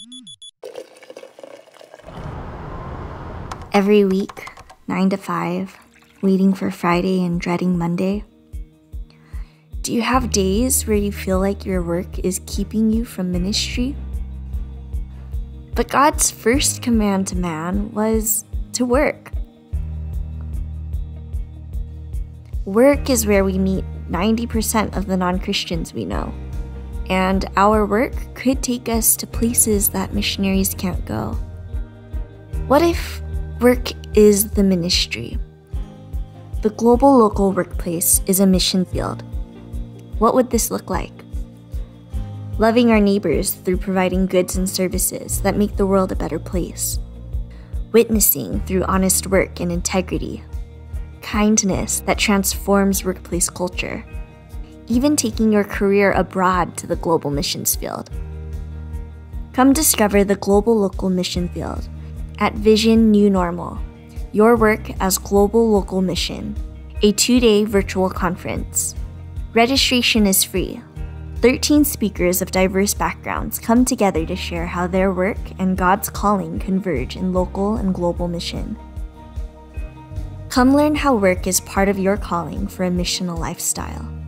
Every week, 9 to 5, waiting for Friday and dreading Monday. Do you have days where you feel like your work is keeping you from ministry? But God's first command to man was to work. Work is where we meet 90% of the non-Christians we know, and our work could take us to places that missionaries can't go. What if work is the ministry? The global local workplace is a mission field. What would this look like? Loving our neighbors through providing goods and services that make the world a better place. Witnessing through honest work and integrity. Kindness that transforms workplace culture. Even taking your career abroad to the global missions field. Come discover the global local mission field at Vision New Normal, Your Work as Global Local Mission, a 2-day virtual conference. Registration is free. 13 speakers of diverse backgrounds come together to share how their work and God's calling converge in local and global mission. Come learn how work is part of your calling for a missional lifestyle.